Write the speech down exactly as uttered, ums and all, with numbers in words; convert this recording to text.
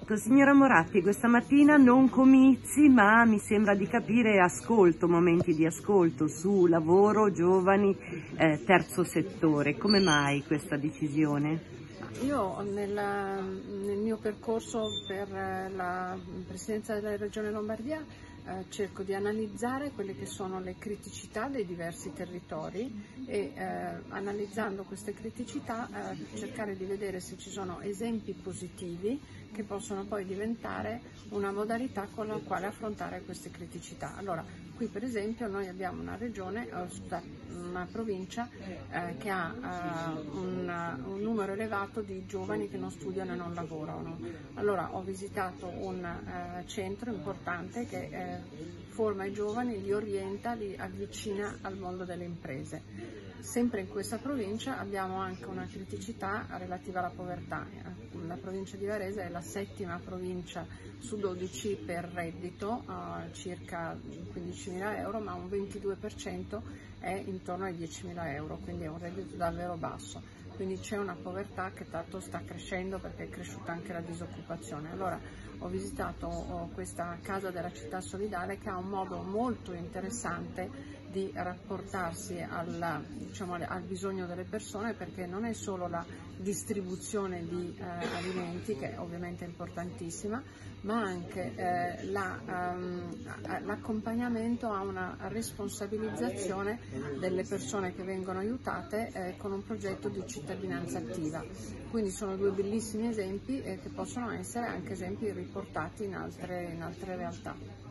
Signora Moratti, questa mattina non comizi, ma mi sembra di capire ascolto, momenti di ascolto su lavoro, giovani, eh, terzo settore. Come mai questa decisione? Io nel, nel mio percorso per la Presidenza della Regione Lombardia eh, cerco di analizzare quelle che sono le criticità dei diversi territori e eh, analizzando queste criticità eh, cercare di vedere se ci sono esempi positivi che possono poi diventare una modalità con la quale affrontare queste criticità. Allora, qui per esempio noi abbiamo una regione, una provincia eh, che ha eh, un, un numero elevato di giovani che non studiano e non lavorano. Allora ho visitato un eh, centro importante che eh, forma i giovani, li orienta, li avvicina al mondo delle imprese. Sempre in questa provincia abbiamo anche una criticità relativa alla povertà. La provincia di Varese è la settima provincia su dodici per reddito, eh, circa quindicimila euro, ma un ventidue per cento è intorno ai diecimila euro, quindi è un reddito davvero basso. Quindi c'è una povertà che tanto sta crescendo perché è cresciuta anche la disoccupazione. Allora ho visitato oh, questa casa della città solidale che ha un modo molto interessante di rapportarsi al, diciamo, al bisogno delle persone, perché non è solo la distribuzione di eh, alimenti, che è ovviamente importantissima, ma anche eh, la, um, l'accompagnamento a una responsabilizzazione delle persone che vengono aiutate eh, con un progetto di cittadinanza attiva. Quindi sono due bellissimi esempi eh, che possono essere anche esempi riportati in altre, in altre realtà.